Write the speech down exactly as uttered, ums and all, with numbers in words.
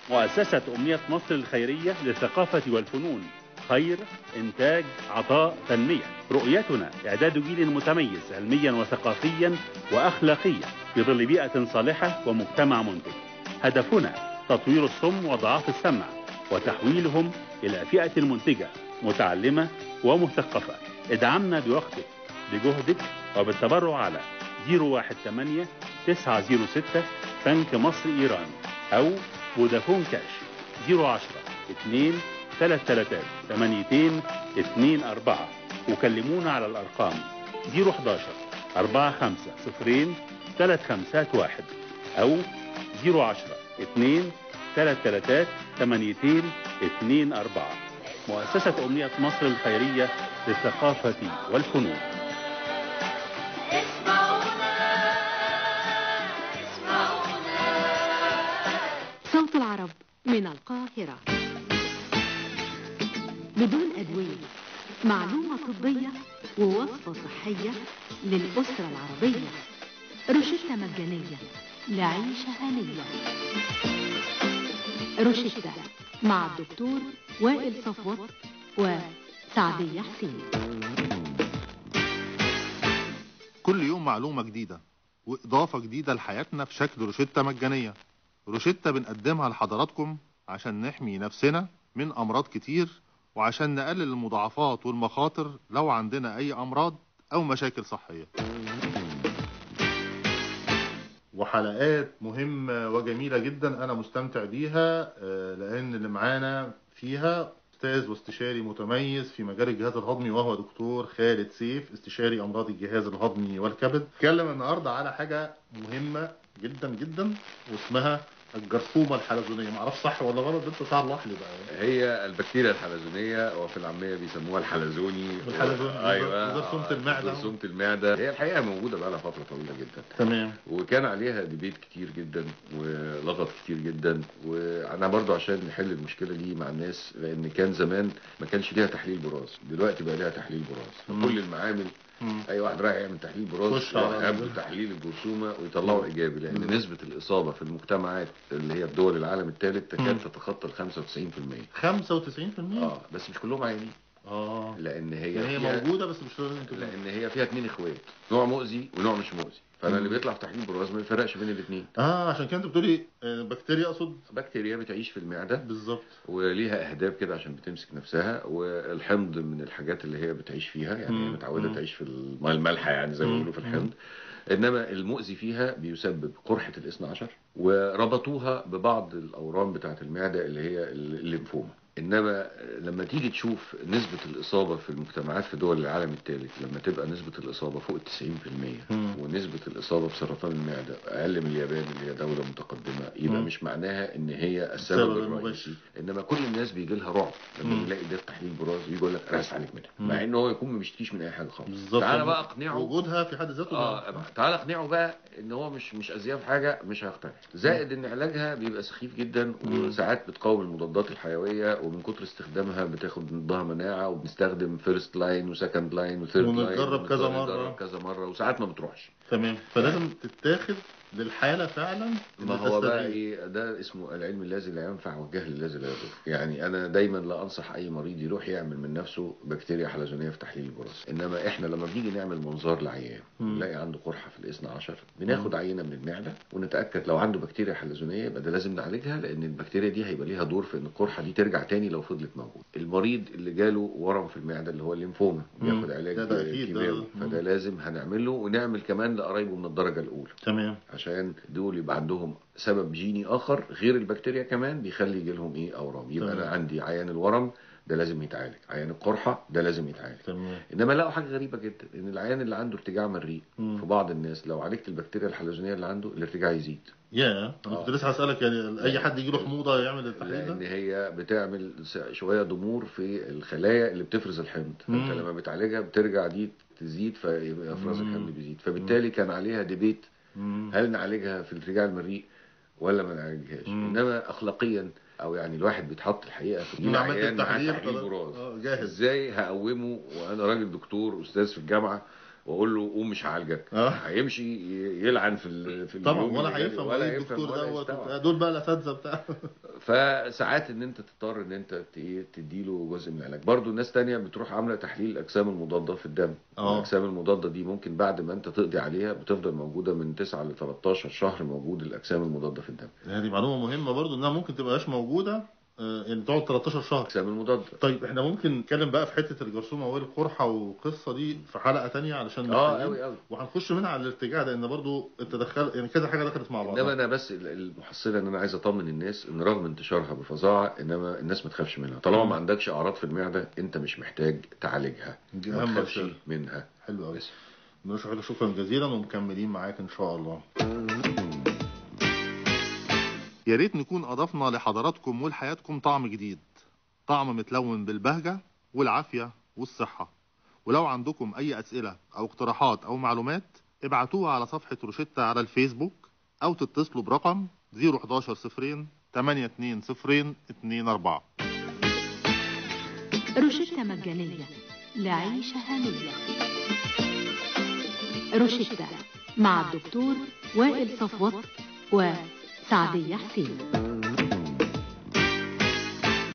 مؤسسة أمنية مصر الخيرية للثقافة والفنون، خير، إنتاج، عطاء، تنمية. رؤيتنا إعداد جيل متميز علميا وثقافيا وأخلاقيا في ظل بيئة صالحة ومجتمع منتج. هدفنا تطوير الصم وضعاف السمع وتحويلهم إلى فئة منتجة متعلمة ومثقفة. ادعمنا بوقتك بجهدك وبالتبرع على صفر واحد ثمانية تسعة صفر ستة بنك مصر إيران أو فودافون كاش صفر عشرة اثنين ثلاثة ثلاثة ثمانيتين اثنين أربعة. وكلمونا على الأرقام صفر واحد واحد أربعة خمسة صفرين ثلاث خمسات واحد أو صفر عشرة اثنين ثلاثة ثلاثة ثمانيتين اثنين أربعة. مؤسسة أمنية مصر الخيرية للثقافة والفنون. صوت العرب من القاهرة. بدون أدوية، معلومة طبية ووصفة صحية للأسرة العربية. روشتة مجانية لعيشة هنية. روشتة مع الدكتور وائل صفوت وسعدية حسين. كل يوم معلومة جديدة وإضافة جديدة لحياتنا في شكل روشتة مجانية. روشتة بنقدمها لحضراتكم عشان نحمي نفسنا من أمراض كتير، وعشان نقلل المضاعفات والمخاطر لو عندنا أي أمراض أو مشاكل صحية. وحلقات مهمة وجميلة جدا أنا مستمتع بيها، لأن اللي معانا فيها أستاذ واستشاري متميز في مجال الجهاز الهضمي، وهو دكتور خالد سيف، استشاري أمراض الجهاز الهضمي والكبد. نتكلم النهاردة على حاجة مهمة جدا جدا واسمها الجرثومة الحلزونية. معرفش صح ولا غلط، انت تصلح لي بقى. هي البكتيريا الحلزونية، وفي العامية بيسموها الحلزوني. الحلزوني و... ايوه جرثومة المعدة. جرثومة المعدة هي الحقيقة موجودة بقى لها فترة طويلة جدا. تمام. وكان عليها ديبيت كتير جدا ولغط كتير جدا، وانا برضو عشان نحل المشكلة دي مع الناس، لان كان زمان ما كانش ليها تحليل براز، دلوقتي بقى ليها تحليل براز. فكل المعامل مم. اي واحد رايح يعمل تحليل براز يعمل تحليل الجرثومه ويطلعوا ايجابي، لان مم. نسبه الاصابه في المجتمعات اللي هي في دول العالم الثالث تكاد تتخطى ال خمسة وتسعين بالمية. خمسة وتسعين بالمية؟ اه بس مش كلهم عيانين. اه لان هي هي موجوده بس مش لازم تكون، لان هي فيها اثنين اخوات، نوع مؤذي ونوع مش مؤذي، فانا اللي بيطلع في تحليل براز ما يفرقش بين الاثنين. اه عشان كده انت بتقولي بكتيريا، اقصد بكتيريا بتعيش في المعده بالظبط، وليها اهداب كده عشان بتمسك نفسها، والحمض من الحاجات اللي هي بتعيش فيها، يعني هي متعوده تعيش في الماء المالحه يعني زي ما بيقولوا في الحمض. انما المؤذي فيها بيسبب قرحه الاثنى عشر، وربطوها ببعض الاورام بتاعه المعده اللي هي الليمفوما. انما لما تيجي تشوف نسبة الاصابة في المجتمعات في دول العالم الثالث، لما تبقى نسبة الاصابة فوق التسعين بالمية ونسبة الاصابة بسرطان المعدة اقل من اليابان اللي هي دولة متقدمة، يبقى مم. مش معناها ان هي السبب الرئيسي. انما كل الناس بيجي لها رعب لما يلاقي ده في تحليل براز ويجي يقول لك انا هسعالج منها، مع ان هو يكون ما بيشتكيش من اي حاجة خالص. تعالى بقى اقنعه وجودها في حد ذاته. اه تعالى اقنعه بقى ان هو مش مش اذيه في حاجة، مش هيقتنع. زائد ان علاجها بيبقى سخيف جدا، وساعات بتقاوم المضادات الحيوية، ومن كتر استخدامها بتاخد ضدها مناعه، وبنستخدم فيرست لاين وسكند لاين وثيرد لاين، ونجرب كذا مره كذا مره وساعات ما بتروحش. تمام. فلازم تتاخد للحاله فعلا. ما هو بقى ايه ده اسمه العلم الذي لا ينفع والجهل الذي لا يضر. يعني انا دايما لا انصح اي مريض يروح يعمل من نفسه بكتيريا حلزونيه في تحليل البراز. انما احنا لما بنيجي نعمل منظار لعيان نلاقي عنده قرحه في الاثنى عشر، بناخد عينه من المعده ونتاكد لو عنده بكتيريا حلزونيه يبقى ده لازم نعالجها، لان البكتيريا دي هيبقى ليها دور في ان القرحه دي ترجع تاني لو فضلت موجود. المريض اللي جاله ورم في المعده اللي هو الليمفوما بياخد علاج كيماوي، فده لازم هنعمل له، ونعمل كمان لقرايبه من الدرجه الاولى. تمام. عشان دول يبقى عندهم سبب جيني اخر غير البكتيريا كمان بيخلي يجي لهم ايه اورام. يبقى تمام. انا عندي عيان الورم ده لازم يتعالج، عيان القرحه ده لازم يتعالج. تمام. انما لقوا حاجه غريبه جدا، ان العيان اللي عنده ارتجاع مريء في بعض الناس لو عالجت البكتيريا الحلزونيه اللي عنده الارتجاع يزيد. يا انا كنت لسه هسالك، يعني اي حد يجي له حموضه يعمل التحليل ده؟ لان هي بتعمل شويه ضمور في الخلايا اللي بتفرز الحمض، فانت لما بتعالجها بترجع دي تزيد، فيبقى افراز الحمض بيزيد. فبالتالي كان عليها ديبيت، هل نعالجها في الارتجاع المريء ولا ما نعالجهاش. انما اخلاقيا او يعني الواحد بيتحط الحقيقه في العيان مع تحليل براز، ازاي هقومه وانا راجل دكتور استاذ في الجامعه واقول له قوم مش هعالجك، آه. هيمشي يلعن في ال... في طبعا اليوم ولا اللي جاي، هيفهم ولا ايه هيفهم الدكتور ولا دوت يستوعب. دول بقى الاساتذه بتاع. فساعات ان انت تضطر ان انت ت- ايه تديله جزء من العلاج. برضو ناس تانية بتروح عامله تحليل الاجسام المضاده في الدم. اه. الاجسام المضاده دي ممكن بعد ما انت تقضي عليها بتفضل موجوده من تسعة ل تلتاشر شهر، موجود الاجسام المضاده في الدم. هذه معلومه مهمه برضو انها ممكن تبقاش موجوده، آه، يعني تقعد تلتاشر شهر. الاجسام المضاده. طيب احنا ممكن نتكلم بقى في حته الجرثومه والقرحه والقصه دي في حلقه تانية علشان اه محتاجين، قوي قوي. وهنخش منها على الارتجاع لان برضو انت دخل يعني كذا حاجه دخلت مع بعضها. انما انا بس ال- المحصله ان انا عايز اطمن الناس ان رغم انتشارها بفظاعه انما الناس ما تخافش منها. طالما ما عندكش اعراض في المعده انت مش محتاج تعالجها، دي ما أهم تخافش رسالة. منها. حلو قوي. بس. بنشكرك شكرا جزيلا ومكملين معاك ان شاء الله. يا ريت نكون اضفنا لحضراتكم ولحياتكم طعم جديد، طعم متلون بالبهجه والعافيه والصحه. ولو عندكم اي اسئله او اقتراحات او معلومات ابعتوها على صفحه روشيتا على الفيسبوك او تتصلوا برقم صفر حداشر صفرين تمانية اتنين صفرين اتنين اربعة. روشتة مجانية لعيشة هنية. روشتة مع الدكتور وائل صفوت وسعدية حسين.